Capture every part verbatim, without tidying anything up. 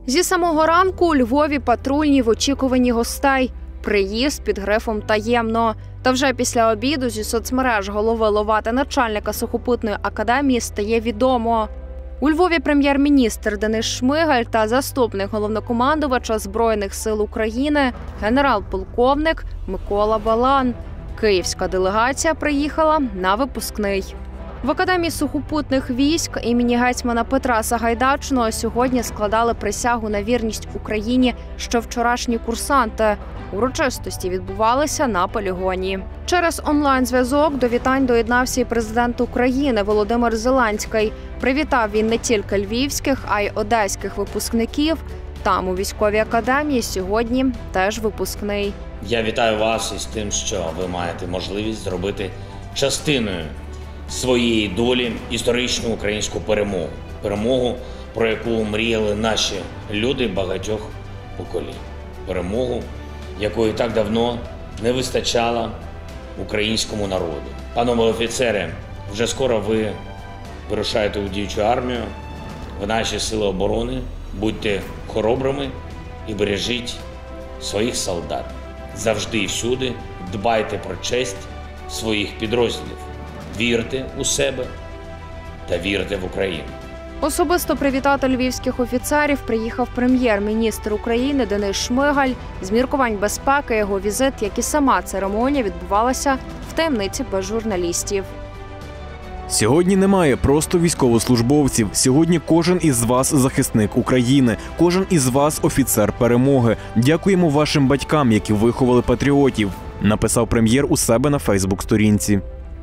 Зі самого ранку у Львові патрульні в очікуванні гостей. Приїзд під грифом «таємно». Та вже після обіду зі соцмереж голови Ловати начальника сухопутної академії стає відомо. У Львові прем'єр-міністр Денис Шмигаль та заступник головнокомандувача Збройних сил України генерал-полковник Микола Балан. Київська делегація приїхала на випускний. В Академії сухопутних військ імені гетьмана Петра Сагайдачного сьогодні складали присягу на вірність Україні ще вчорашні курсанти. Урочистості відбувалися на полігоні. Через онлайн-зв'язок до вітань доєднався і президент України Володимир Зеленський. Привітав він не тільки львівських, а й одеських випускників. Там, у військовій академії, сьогодні теж випускний. Я вітаю вас із тим, що ви маєте можливість зробити частиною своєї долі історичну українську перемогу. Перемогу, про яку мріяли наші люди багатьох поколінь. Перемогу, якої так давно не вистачало українському народу. Панове офіцери, вже скоро ви вирушаєте у діючу армію, в наші сили оборони. Будьте хоробрими і бережіть своїх солдат. Завжди і всюди дбайте про честь своїх підрозділів. Вірте у себе та вірте в Україну. Особисто привітати львівських офіцерів приїхав прем'єр-міністр України Денис Шмигаль. З міркувань безпеки його візит, як і сама церемонія, відбувалася в таємниці без журналістів. Сьогодні немає просто військовослужбовців. Сьогодні кожен із вас захисник України, кожен із вас офіцер перемоги. Дякуємо вашим батькам, які виховали патріотів, написав прем'єр у себе на Фейсбук-сторінці.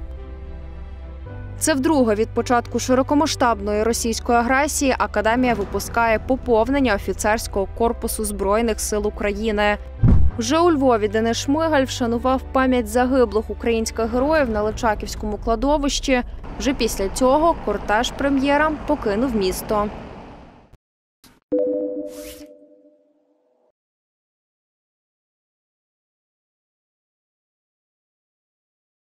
Це вдруге від початку широкомасштабної російської агресії Академія випускає поповнення офіцерського корпусу Збройних сил України. Вже у Львові Денис Шмигаль вшанував пам'ять загиблих українських героїв на Личаківському кладовищі. Вже після цього кортеж прем'єра покинув місто.